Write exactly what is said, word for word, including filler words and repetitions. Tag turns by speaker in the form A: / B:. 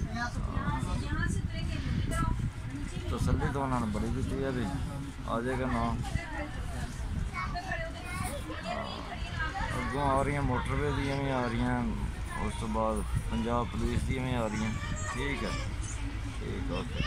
A: तसली तो उन्होंने बड़ी की है भी आ जाएगा ना। अगों आ रही मोटरवे दियाँ भी आ रही, उस तो बाद पंजाब पुलिस दियाँ भी आ रही। ठीक है, ठीक है, ओके।